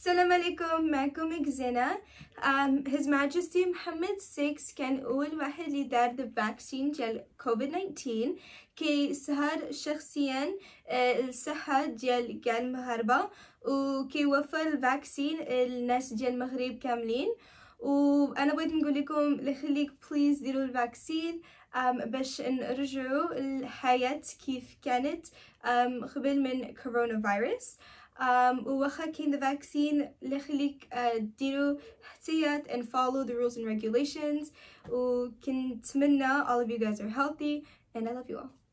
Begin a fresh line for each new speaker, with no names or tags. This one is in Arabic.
السلام عليكم، معكم إكزينا. His Majesty محمد 6 كان أول واحد اللي دار the vaccine ديال COVID-19 كي سهر شخصيا الصحة ديال كاع المغاربة وكي وفر الفاكسين الناس ديال المغرب كاملين. وأنا بغيت نقول لكم اللي خليك بليز ديروا الفاكسين باش نرجعوا الحياة كيف كانت قبل من كورونا فيروس. وواخا كاين الفاكسين اللي خليك ديروا احتياط and follow the rules and regulations. وكنتمنى all of you guys are healthy and I love you all.